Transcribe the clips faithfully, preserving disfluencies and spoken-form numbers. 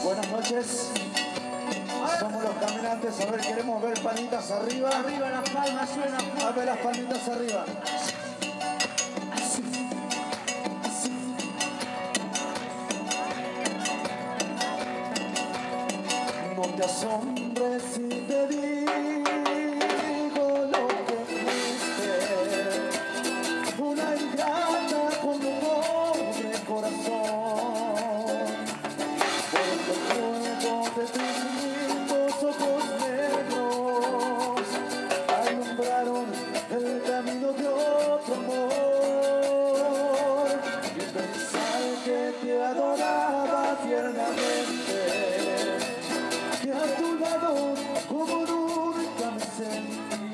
Buenas noches. Somos los caminantes. A ver, queremos ver palmitas arriba. Arriba las palmas, suena. A ver las palmitas arriba. No te asombres si te digo lo que fuiste. Una ingrata con un pobre corazón. Por el fuego de tus lindos ojos negros alumbraron el camino de otro amor. Y pensar que te adoraba tiernamente, que a tu lado como nunca me sentí.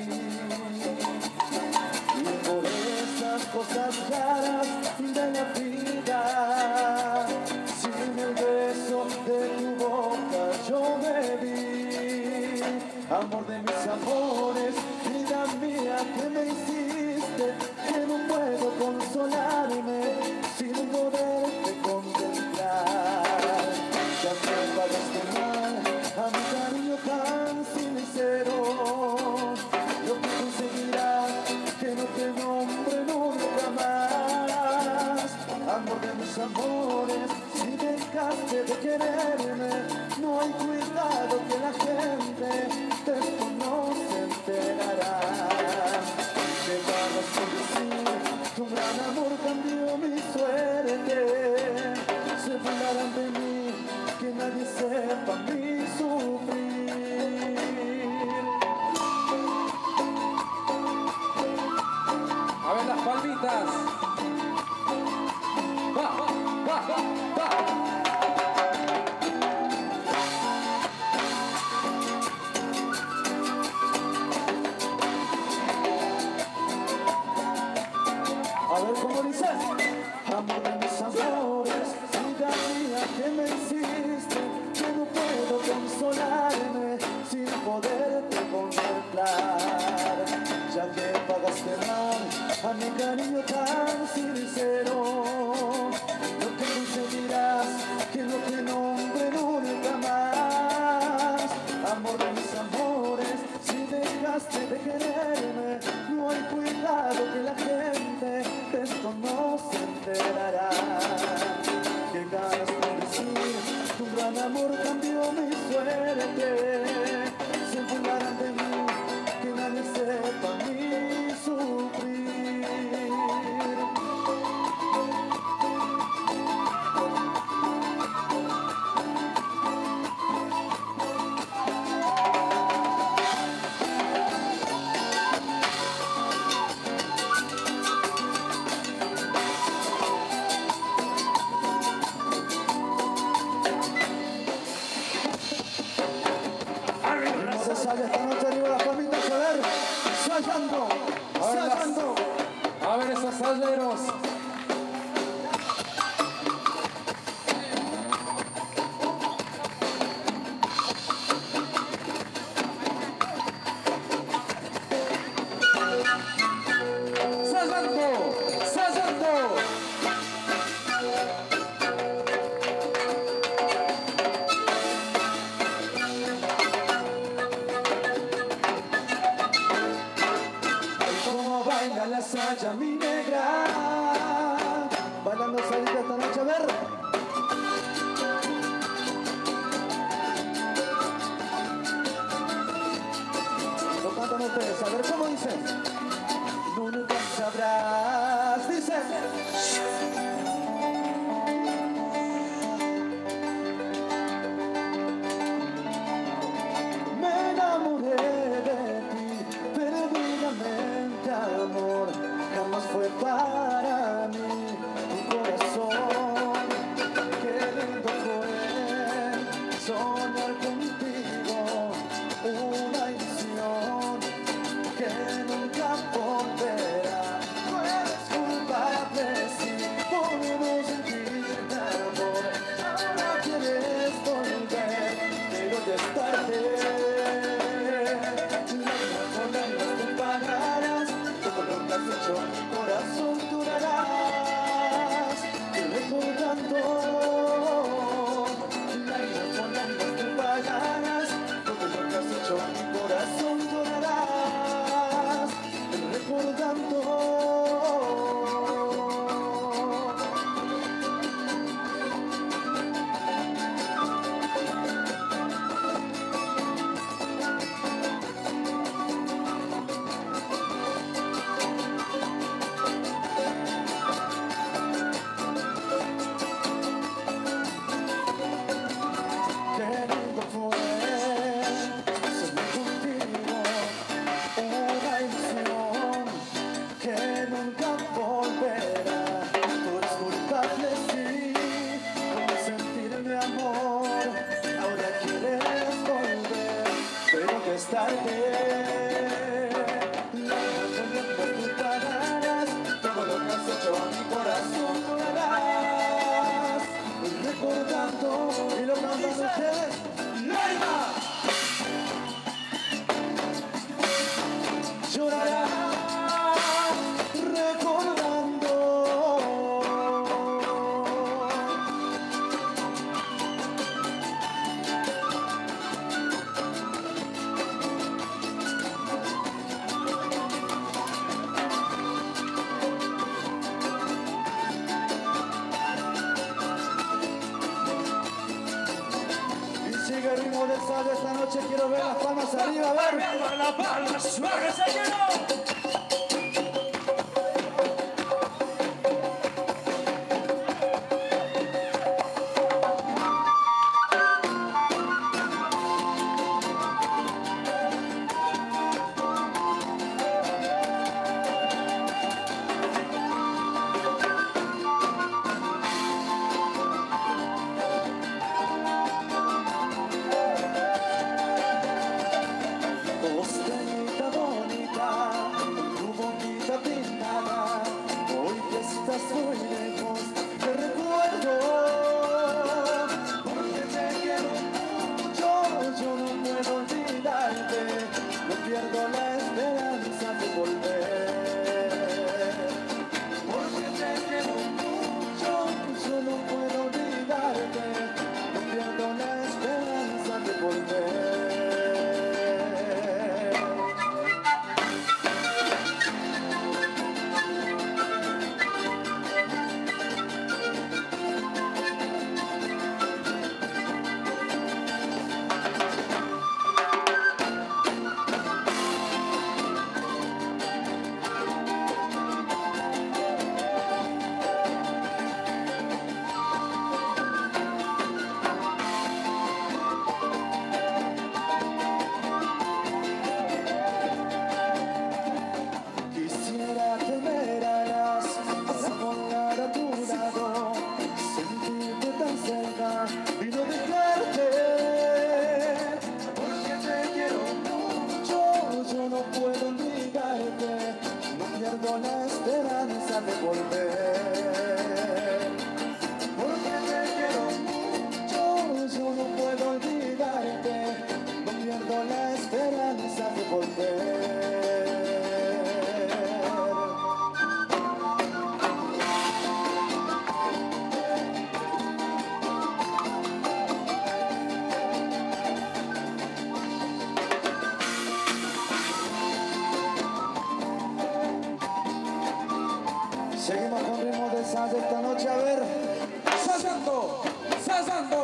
Y por esas cosas raras de la vida, sin el beso de tu boca yo me vi. Amor de mis amores, vida mía que me hiciste, que no puedo consolarme sin poderte contemplar. Ya te pagaste mal a mi cariño tan sincero. Lo que conseguirás que no te nombre nunca más. Amor de mis amores, si dejaste de quererme, no hay cuidado que la gente de esto no se enterará. Que pagas por decir, tu gran amor cambió mi suerte. Se burlarán de mí, que nadie sepa mi sufrir. A ver las palmitas. Va, va, va, va, va. A ver cómo dice. Amor de mis amores, vida mía que me hiciste, que no puedo consolarme sin poderte contemplar. Ya que pagaste mal a mi cariño tan sincero, lo que conseguirás que no te nombre nunca más. Amor de mis amores, si dejaste de quererme, no hay cuidado que la gente de esto no se enterará. Que ganas por decir, tu gran amor cambió mi suerte. Se burlarán de mí, que nadie sepa mi sufrir. No se sale esta noche arriba las palmitas, a ver, saltando, A ver, las- saltando. A ver esos salderos. Saltando, saltando. Como baila la saya mi negra, bailando salita esta noche, a ver. Lo cantan ustedes, a ver cómo dicen. Nunca sabrás, dicen. Me enamoré de ti perdidamente, amor. Jamás fue conquistarte. Lágrimas volviendo tus palabras, todo lo que has hecho a mi corazón llorarás, recordando y lo cantando ustedes. ¡Lágrimas! Llorarás recordando. Y sigue el ritmo del sal esta noche, quiero ver las palmas arriba, a ver. Las palmas, bájese lleno. Costeñita bonita, tu boquita pintada, hoy que estás muy lejos te recuerdo, porque te quiero mucho, yo no puedo olvidarte, no pierdo la esperanza de volver, porque te quiero mucho, yo no puedo olvidarte, no pierdo la esperanza de volver. Quisiera tener alas para volar a tu lado, sentirte tan cerca y no dejarte, porque te quiero mucho, yo no puedo olvidarte, no pierdo la esperanza de volver, porque te quiero mucho, yo no puedo olvidarte, no pierdo la esperanza de volver. Seguimos con ritmo de sal de esta noche, a ver. Sazando, sazando.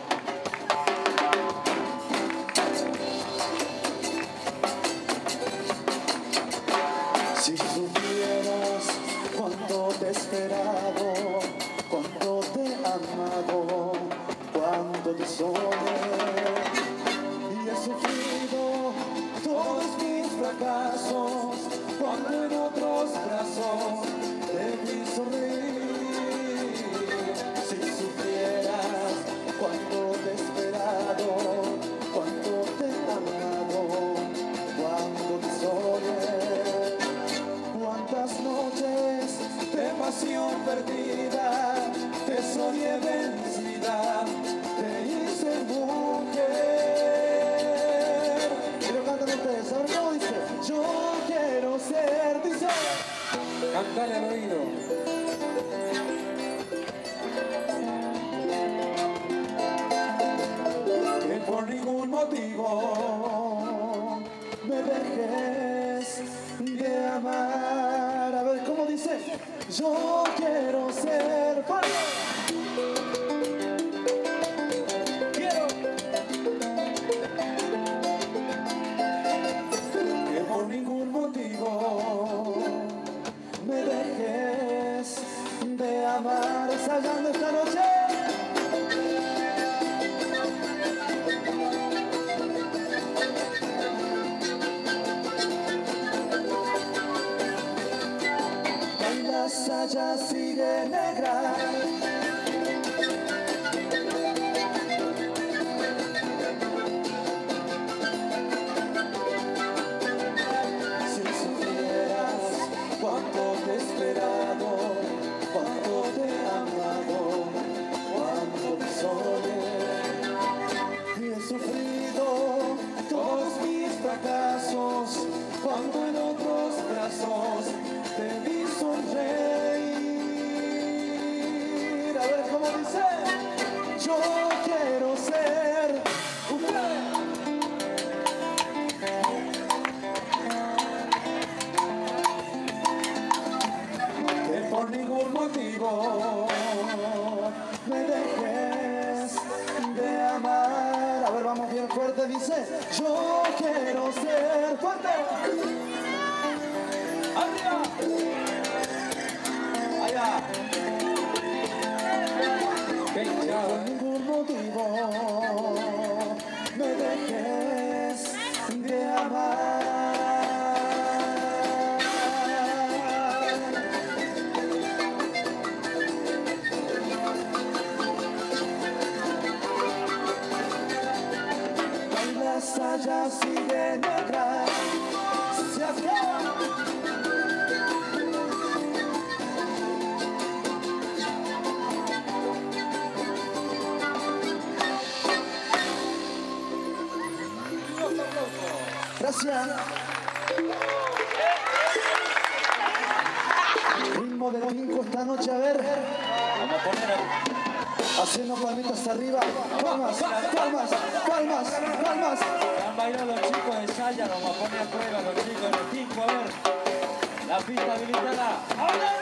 Si supieras cuánto te he esperado, cuánto te he amado, cuánto te soñé, y he sufrido todos mis fracasos, cuando en otros brazos te vi sonreír. Si supieras cuánto te he esperado, cuánto te he amado, cuánto te soñé, cuántas noches de pasión perdida, te soñé vencida, te hice mujer. Y lo cantan ustedes, ¿saben cómo dice? Yo quiero ser, dice. Cantale al oído. Que por ningún motivo me dejes de amar. A ver, ¿cómo dice? Yo quiero ser fuerte. Quiero que por ningún motivo me dejes de amar. Ensayando esta noche. La saya sigue negra, yo quiero ser usted. Que por ningún motivo me dejes de amar. A ver, vamos bien fuerte, dice, yo quiero ser fuerte. ¡Arriba! ¡Allá! Que por ningún motivo me dejes de amar. Las hayas siguen atrás, se acaba. Gracias. Ritmo de cinco esta noche, a ver. Vamos a poner a... Haciendo palmitas arriba. Palmas, palmas, palmas, palmas. Han bailado los chicos de Saya, nos vamos a poner a prueba los chicos de cinco, a ver. La pista habilitada. ¡Ahora!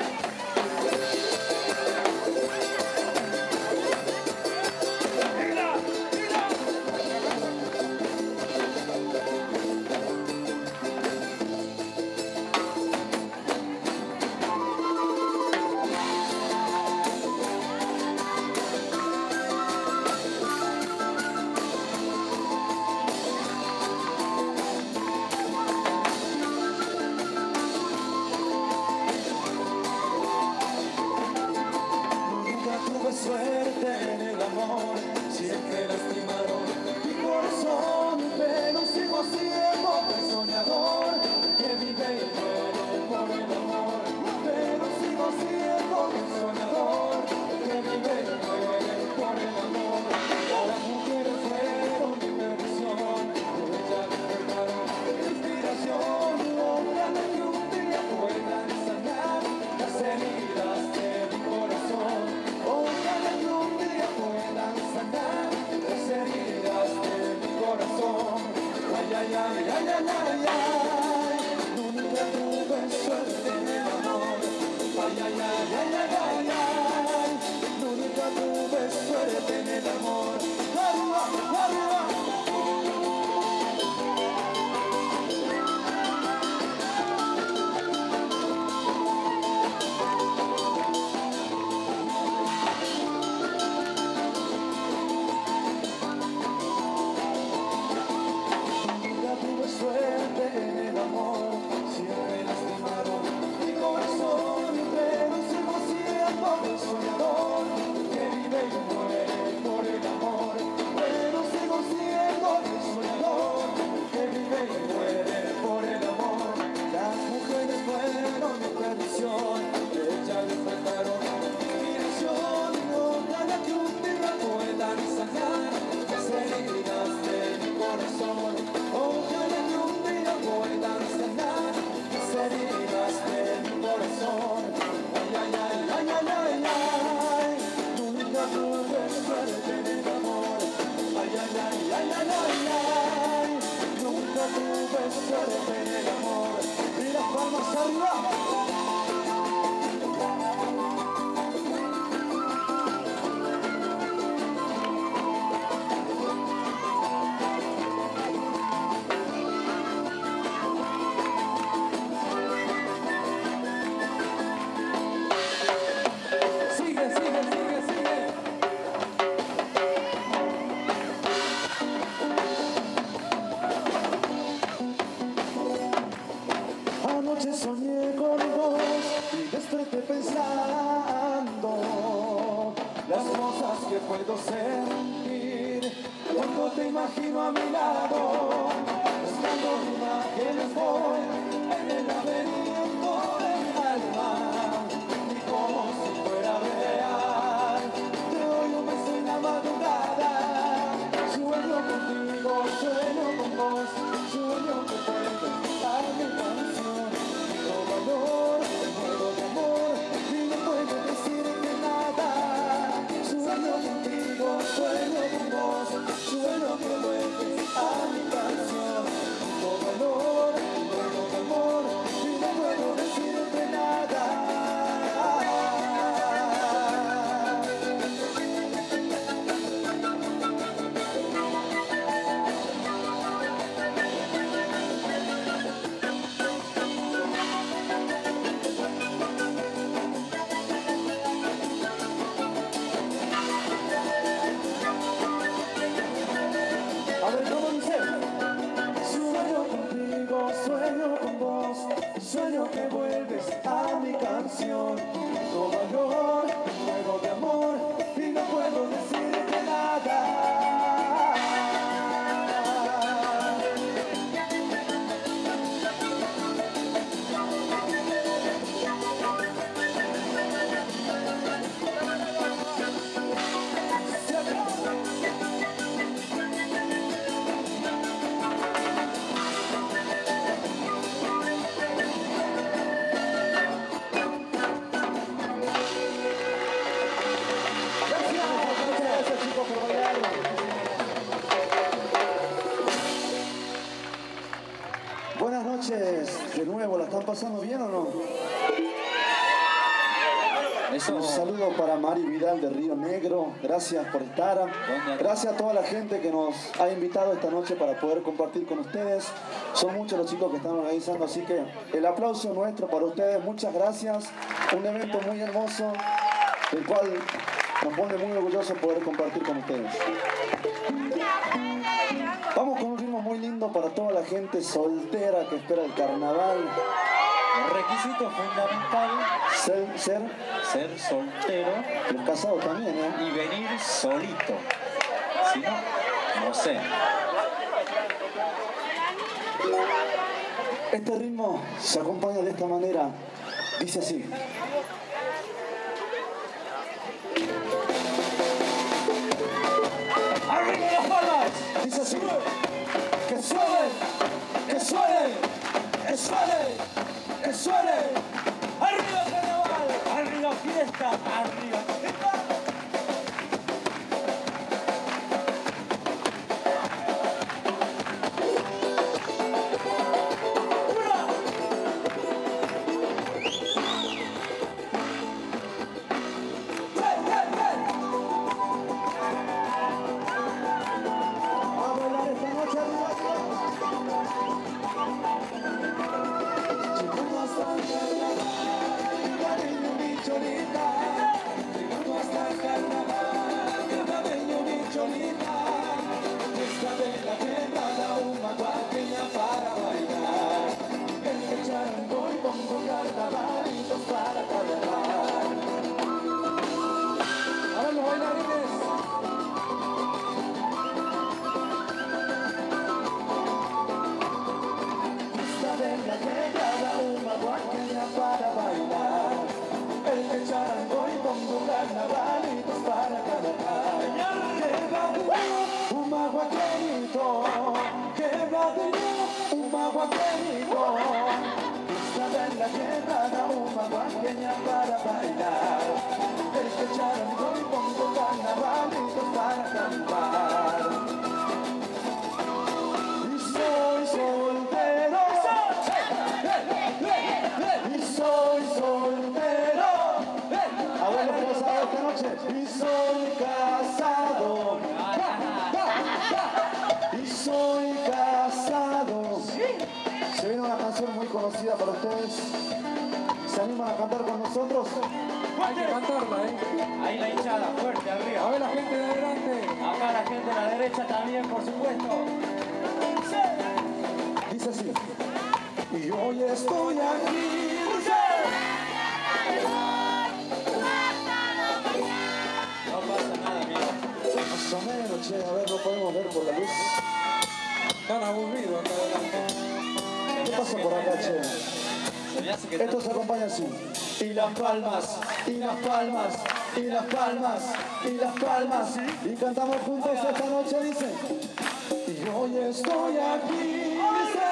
Suerte en el amor, siempre lastimaron mi corazón, pero sigo siendo un soñador que vive y muere por el amor, pero sigo siendo un soñador que vive y muere por el amor. Las mujeres fueron mi perdición, ellas despertaron mi inspiración, ojalá que un día puedan sanar las heridas de mi corazón. Ojalá que un día puedan sanar las heridas de mi corazón. Ay, ay, ay, ay, ay, ay, ay. Nunca tuve suerte en el amor. Ay, ay, ay, ay, ay, ay, ay. Nunca tuve suerte en el amor. ¡Arriba, arriba! Suerte en el amor, siempre lastimaron mi corazón, pero sigo siendo un soñador que vive y muere por el amor, pero sigo siendo un soñador que vive y muere por el amor. Las mujeres fueron mi perdición, ellas despertaron mi inspiración, ojalá que un día puedan sanar las heridas de mi corazón. Ojalá que un día puedan sanar las heridas de mi corazón. Ay, ay, ay, ay, ay, ay, ay. Nunca tuve suerte en el amor. Ay, ay, ay, ay, ay, ay, ay. Nunca tuve suerte en el amor. Y las palmas arriba. Anoche soñé con vos y desperté pensando las cosas que puedo sentir cuando te imagino a mi lado, buscando imágenes voy en el laberinto del alma y como si fuera real te doy un beso en la madrugada, sueño contigo, sueño con vos, sueño que puedes cantar mi canción. Valor, muero de amor y no puedo decir que nada. Sueño contigo, que vuelves a mi canción. Nuevo valor, nuevo de amor, y no puedo decirte nada. Buenas noches, de nuevo, ¿la están pasando bien o no? Eso. Un saludo para Mari Vidal de Río Negro, gracias por estar. Gracias a toda la gente que nos ha invitado esta noche para poder compartir con ustedes. Son muchos los chicos que están organizando, así que el aplauso nuestro para ustedes, muchas gracias. Un evento muy hermoso, el cual nos pone muy orgullosos poder compartir con ustedes. Vamos con un ritmo muy lindo para toda la gente soltera que espera el carnaval. El requisito fundamental, Ser, ser, ser soltero los casados también, ¿eh? y venir solito. Si no, no sé. Este ritmo se acompaña de esta manera. Dice así. ¡Arriba las palmas! Dice así. Que suene, que suene, que suene, que suene. ¡Arriba carnaval! ¡Arriba fiesta! ¡Arriba fiesta! Conocida para ustedes. ¿Se animan a cantar con nosotros? Hay que cantarla, ¿eh? Ahí la hinchada, fuerte, arriba. A ver la gente de adelante. Acá la gente de la derecha también, por supuesto. Dice así. Y hoy estoy aquí. No pasa nada, amigo. Más o menos, che, a ver, no podemos ver por la luz. Están aburridos acá adelante. ¿Qué pasa por acá, che? Se me hace que Esto se acompaña así. Y las palmas, y las palmas, y las palmas, y las palmas. Y cantamos juntos esta noche, dice. Y hoy estoy aquí, dice.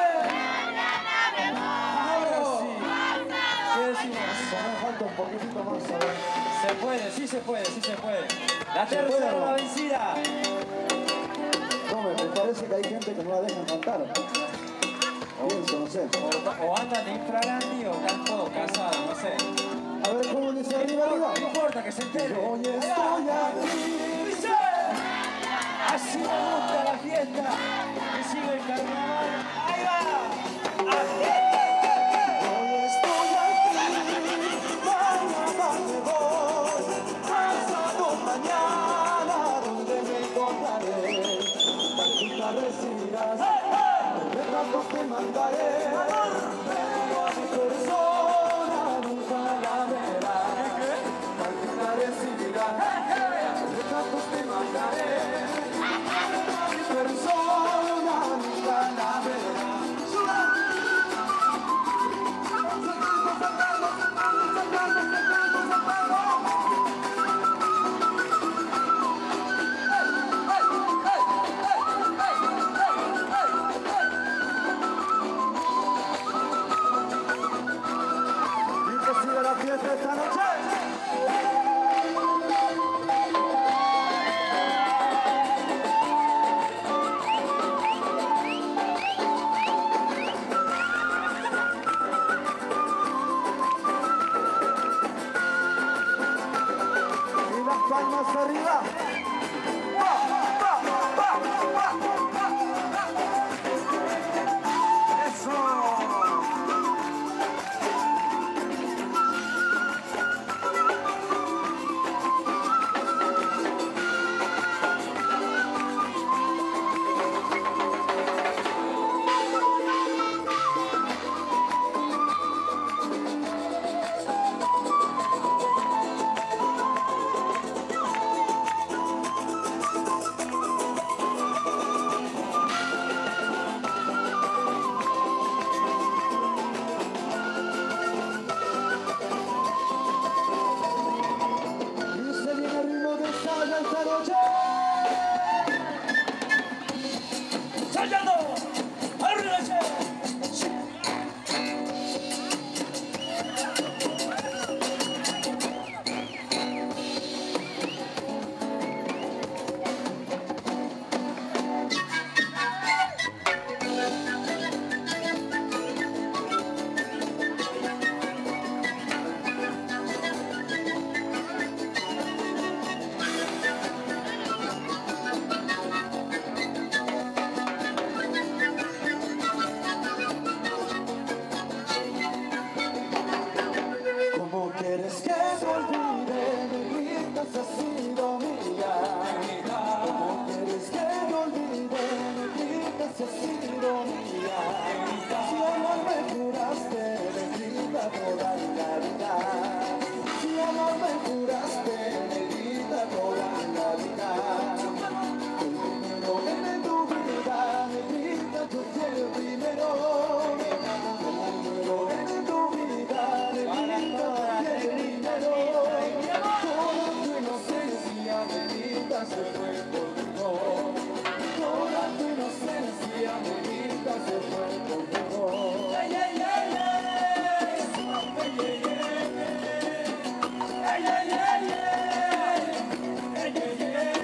ahora sí. ¿Qué decimos? Me falta un poquitito más, a ver. Se puede, sí se puede, sí se puede. La ¿Se puede tercera o no? la vencida. No, me, me parece que hay gente que no la dejan cantar. Pienso, no sé. O, o andan de infraganti o están todos casados, no sé. A ver cómo dice arriba, arriba. No importa que se entere. Hoy estoy aquí, dice. Así me gusta la fiesta. Que siga el carnaval. ¡Ahí va! ¡Así! Hoy estoy aquí, mañana me voy, pasado mañana, donde me encontraré, tarjeta recibirás, retratos te mandaré, pero a mi persona. dinero, en tu vida delita el dinero. Toda tu inocencia delita se fue conmigo. Toda tu inocencia delita se fue conmigo. Ay, ay, ay, ay. Ay, ay, ay. Ay, ay, ay, ay. Ay, ay, ay.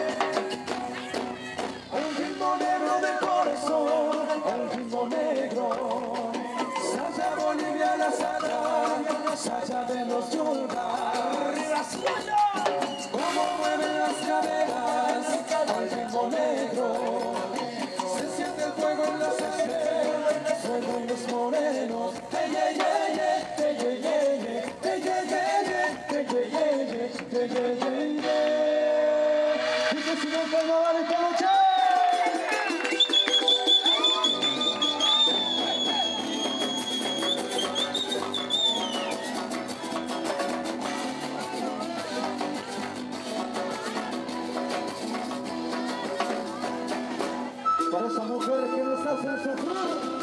Un ritmo negro de corazón, un ritmo negro. Salsa boliviana, salsa, salsa de los Yungas. Como mueven las caderas, al ritmo negro. Se siente el fuego en la sangre, fuego en los morenos. Hey, hey, hey, hey, hey, hey, hey, hey, hey, hey, hey, hey, hey, hey, hey, hey. Y que siga el carnaval esta noche. Para esas mujeres que nos hacen sufrir.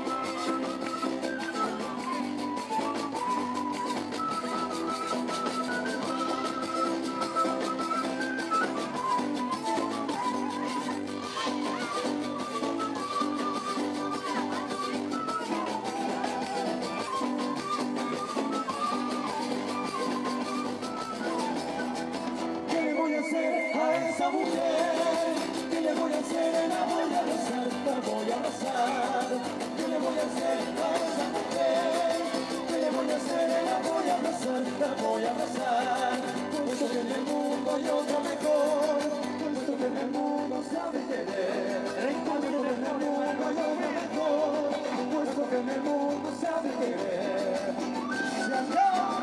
¿Qué le voy a hacer a esa mujer? ¿Qué le voy a hacer? La voy a besar, la voy a besar. ¿Qué le voy a hacer a esa mujer? ¿Qué le voy a hacer? La voy a besar, la voy a besar. Puesto que en el mundo hay otro mejor, puesto que en el mundo sabe querer. Puesto que en el mundo hay otro mejor, puesto que en el mundo sabe querer. ¡Se acabó!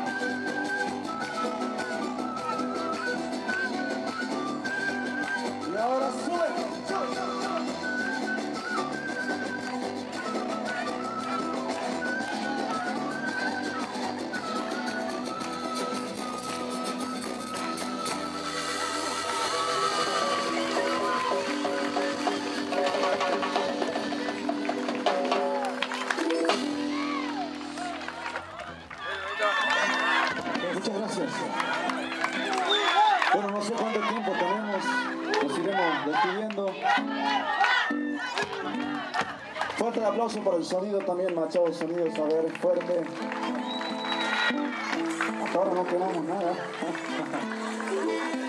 Y ahora sube, sube. Muchas gracias. Bueno, no sé cuánto tiempo tenemos, nos iremos despidiendo. Fuerte el aplauso para el sonido también, Machado, el sonido, saber, fuerte. Hasta ahora no tenemos nada.